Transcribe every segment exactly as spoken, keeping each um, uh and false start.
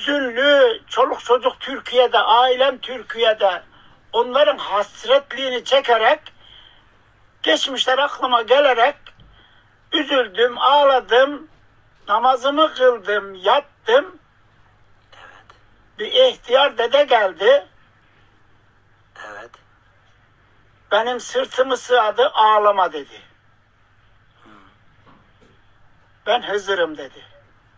hüzünlü, çoluk çocuk Türkiye'de, ailem Türkiye'de, onların hasretliğini çekerek, geçmişler aklıma gelerek üzüldüm, ağladım, namazımı kıldım, yattım. Evet. Bir ihtiyar dede geldi. Evet. Benim sırtımı sıvadı, ağlama dedi. Hmm. Ben Hızır'ım dedi.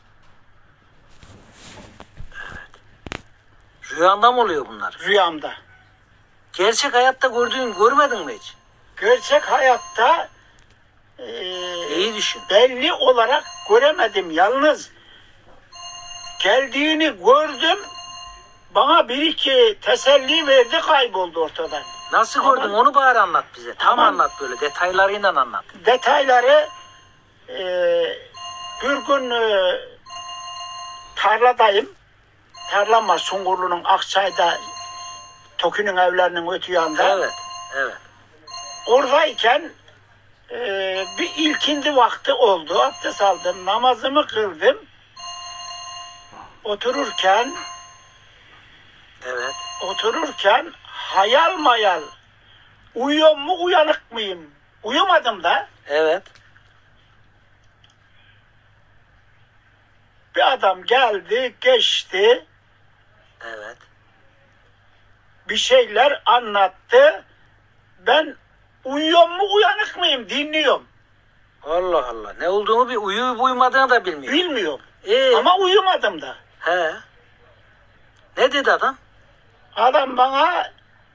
Evet. Rüyanda mı oluyor bunlar? Rüyamda. Gerçek hayatta gördüğün, görmedin mi hiç? Gerçek hayatta e, İyi düşün. belli olarak göremedim. Yalnız geldiğini gördüm. Bana bir iki teselli verdi, kayboldu ortadan. Nasıl Ama- gördün onu bari anlat bize. Tam Ama- anlat böyle detaylarıyla anlat. Detayları e, bir gün e, tarladayım. Tarlam var Sungurlu'nun Akçay'da, Toki'nin evlerinin öte yanında. Evet. Evet. Oradayken e, bir ilkindi vakti oldu. Abdest aldım, namazımı kıldım. Otururken Evet. otururken hayal mayal, uyuyor mu uyanık mıyım? Uyumadım da Evet. bir adam geldi, geçti, Evet. bir şeyler anlattı. Ben uyuyor mu uyanık mıyım dinliyorum. Allah Allah. Ne olduğunu bir uyuyup uyumadığını da bilmiyor. Bilmiyorum. Ee, Ama uyumadım da. he. Ne dedi adam? Adam bana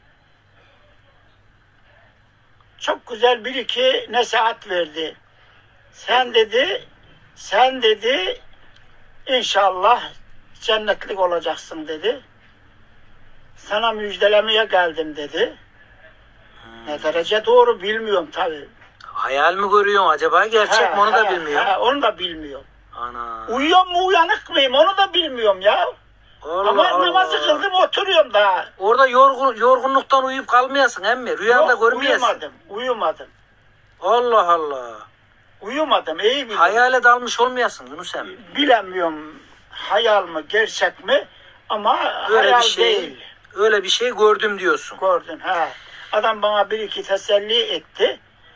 çok güzel bir iki nasihat verdi. Sen dedi, sen dedi inşallah cennetlik olacaksın dedi. Sana müjdelemeye geldim dedi. Hmm. Ne derece doğru bilmiyorum tabii. Hayal mi görüyorsun acaba? Gerçek He, mi onu da he, bilmiyor. he, onu da bilmiyorum. Ana. Uyuyor mu uyanık mıyım onu da bilmiyorum ya. Allah Ama Allah. namazı kıldım oturuyorum daha. Orada yorgun, yorgunluktan uyuyup kalmayasın emmi. Rüyanda Yok, görmeyesin. uyumadım, uyumadım. Allah Allah. Uyumadım, iyi biliyorum. Hayale dalmış olmayasın Yunus emmi. Bilemiyorum hayal mı, gerçek mi ama Öyle hayal bir şey, değil. öyle bir şey gördüm diyorsun. Gördün ha. Adam bana bir iki teselli etti.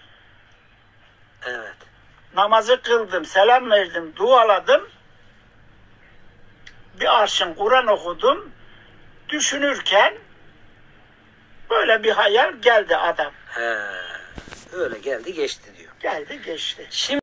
Evet. Namazı kıldım, selam verdim, dualadım. Bir arşın Kur'an okudum. Düşünürken böyle bir hayal geldi adam. He. Öyle geldi geçti diyor. Geldi geçti. Şimdi